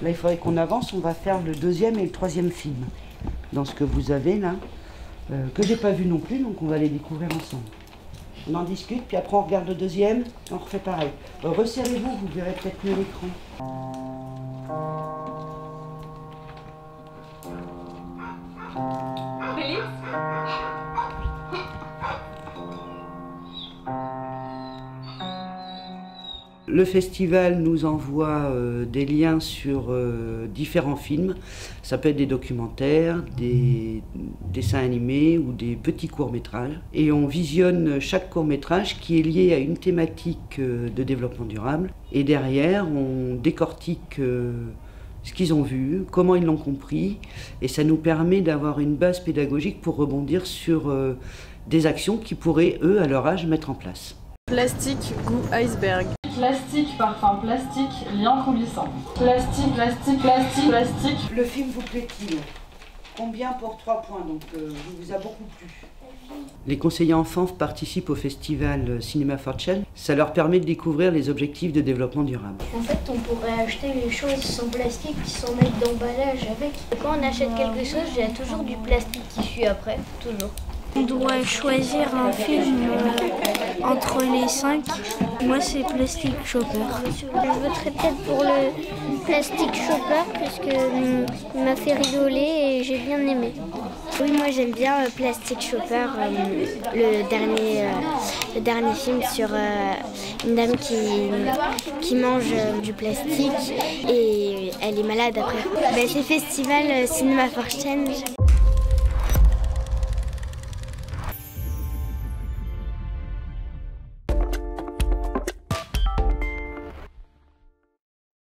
Là, il faudrait qu'on avance, on va faire le deuxième et le troisième film. Dans ce que vous avez là, que j'ai pas vu non plus, donc on va les découvrir ensemble. On en discute, puis après on regarde le deuxième, on refait pareil. Resserrez-vous, vous verrez peut-être mieux l'écran. Le festival nous envoie des liens sur différents films. Ça peut être des documentaires, des dessins animés ou des petits courts-métrages. Et on visionne chaque court-métrage qui est lié à une thématique de développement durable. Et derrière, on décortique ce qu'ils ont vu, comment ils l'ont compris. Et ça nous permet d'avoir une base pédagogique pour rebondir sur des actions qu'ils pourraient, eux, à leur âge, mettre en place. Plastique, goût iceberg. Plastique, parfum plastique, lien coulissant. Plastique, plastique, plastique, plastique. Le film vous plaît-il? Combien pour 3 points? Donc, il vous a beaucoup plu. Les conseillers enfants participent au festival Cinéma for Change. Ça leur permet de découvrir les objectifs de développement durable. En fait, on pourrait acheter les choses sans plastique sans mettre d'emballage avec. Quand on achète quelque chose, il y a toujours du plastique qui suit après, toujours. On doit choisir un film entre les 5. Moi, c'est Plastic Shopper. Je voterais peut-être pour le Plastic Shopper puisque il m'a fait rigoler et j'ai bien aimé. Oui, moi j'aime bien Plastic Shopper, le dernier film sur une dame qui mange du plastique et elle est malade après. C'est Festival Cinéma for Change.